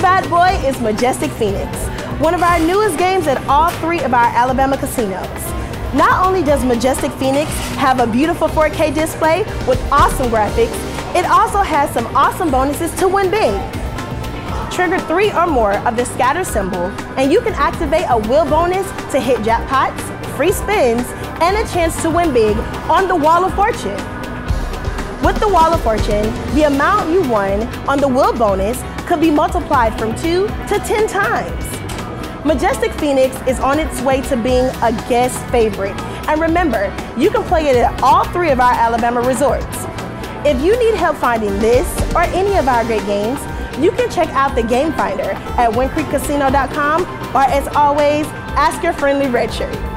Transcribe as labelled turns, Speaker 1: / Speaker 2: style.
Speaker 1: bad boy is Majestic Phoenix, one of our newest games at all 3 of our Alabama casinos. Not only does Majestic Phoenix have a beautiful 4K display with awesome graphics, it also has some awesome bonuses to win big. Trigger 3 or more of the scatter symbol, and you can activate a wheel bonus to hit jackpots, free spins, and a chance to win big on the Wall of Fortune. With the Wall of Fortune, the amount you won on the wheel bonus could be multiplied from 2 to 10 times. Majestic Phoenix is on its way to being a guest favorite. And remember, you can play it at all 3 of our Alabama resorts. If you need help finding this or any of our great games, you can check out the Game Finder at windcreekcasino.com, or as always, ask your friendly redshirt.